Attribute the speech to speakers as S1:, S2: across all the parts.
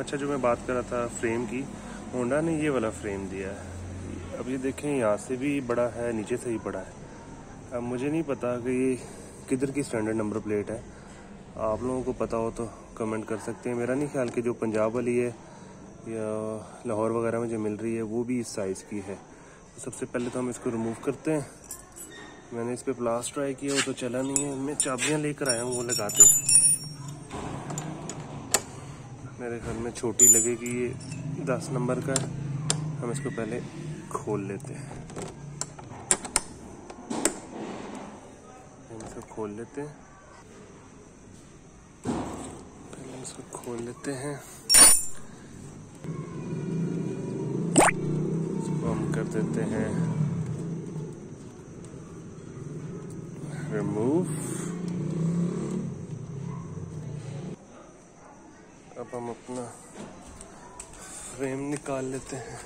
S1: अच्छा, जो मैं बात कर रहा था फ्रेम की, होंडा ने ये वाला फ्रेम दिया है। अब ये देखें, यहाँ से भी बड़ा है, नीचे से ही बड़ा है। अब मुझे नहीं पता कि ये किधर की स्टैंडर्ड नंबर प्लेट है। आप लोगों को पता हो तो कमेंट कर सकते हैं। मेरा नहीं ख्याल कि जो पंजाब वाली है या लाहौर वगैरह में जो मिल रही है वो भी इस साइज़ की है। तो सबसे पहले तो हम इसको रिमूव करते हैं। मैंने इस पर प्लास ट्राई किया, वो तो चला नहीं है। मैं चाबियाँ लेकर आया हूँ, वो लगाते हैं। मेरे घर में छोटी लगेगी, ये 10 नंबर का है। हम इसको पहले खोल लेते हैं। हम इसको खोल लेते हैं, पहले इसको खोल लेते हैं। इसको हम कर देते हैं रिमूव। अब हम अपना फ्रेम निकाल लेते हैं।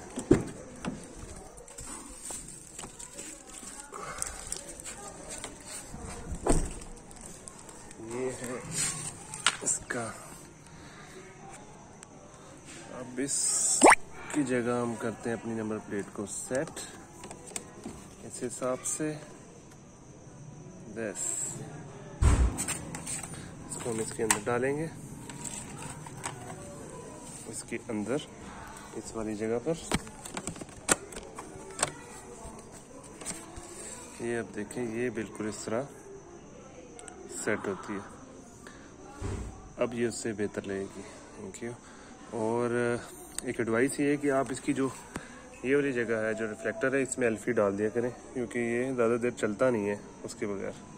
S1: ये है इसका। अब इसकी जगह हम करते हैं अपनी नंबर प्लेट को सेट इस हिसाब से। बस इसको हम इसके अंदर डालेंगे, इसके अंदर इस वाली जगह पर। ये अब देखें, ये बिल्कुल इस तरह सेट होती है। अब ये उससे बेहतर लगेगी। Thank you. और एक एडवाइस ये है कि आप इसकी जो ये वाली जगह है, जो रिफ्लेक्टर है, इसमें एल्फी डाल दिया करें, क्योंकि ये ज़्यादा देर चलता नहीं है उसके बगैर।